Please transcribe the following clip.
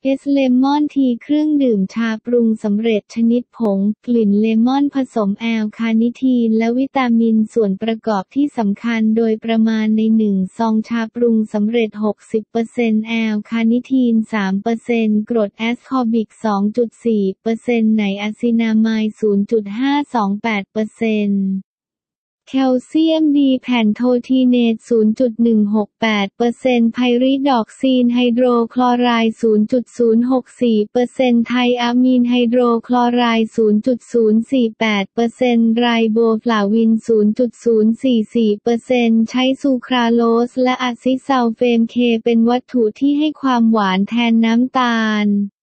เอสเลมอนทีเครื่องดื่มชาปรุงสำเร็จชนิดผงกลิ่นเลมอนผสมแอลคาเนิทีนและวิตามินส่วนประกอบที่สำคัญโดยประมาณใน1ซองชาปรุงสำเร็จ 60% แอลคาเนิทีน 3% กรดแอสคอบิก 2.4% ไนอะซินามายด์ 0.528%แคลเซียมดีแพนโททีเนต 0.168% ไพริดอกซีนไฮโดรคลอไรด์ 0.064% ไทอะมีนไฮโดรคลอไรด์ 0.048% ไรโบฟลาวิน 0.044% ใช้ซูคราโลสและอะซิซัลเฟมเคเป็นวัตถุที่ให้ความหวานแทนน้ำตาล